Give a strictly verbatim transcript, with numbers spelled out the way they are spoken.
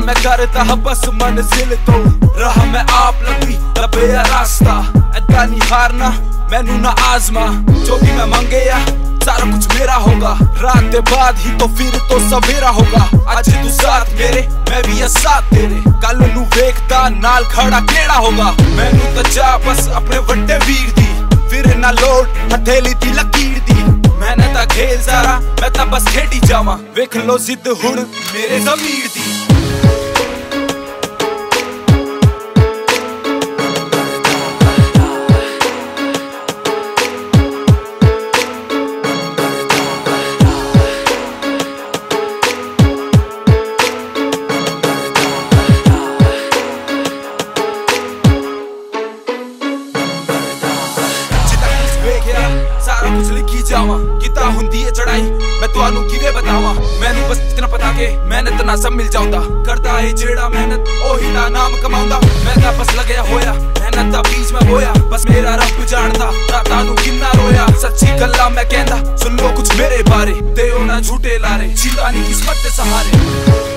मैं करता बस मंजिल तो रहा मैं आप लगी दबे रास्ता ऐदा नहीं हारना मैनू ना आजमा जो भी मैं मंगे या सारा कुछ मेरा होगा रात के बाद ही तो फिर तो सवेरा होगा आज तू साथ मेरे मैं भी साथ तेरे कल नू वेखदा नाल खड़ा केड़ा होगा मैनू तो जा बस अपने वड्डे वीर दी फिर ना लोड हथेली दी लकीर दी मैंने ता खेल सारा मैं ता बस खेडी जावा वेख लो जिद हुण मेरे ज़मीर दी सारा कुछ लिखी जावा किता हुंदी है चढ़ाई मैं तुहानू किवे बतावा मैनू बस इतना पता के मेहनत ना सब मिल जाउंदा करदा है जेड़ा मेहनत ओही दा नाम कमाउंदा मैं ता बस लगया होया मेहनत दा बीच में होया बस मेरा रब जानदा रातां नू किन्ना रोया सच्ची गल्ला मैं कहंदा सुन लो कुछ मेरे बारे ते ओ ना झूठे लारे जीता नहीं किस्मत दे सहारे।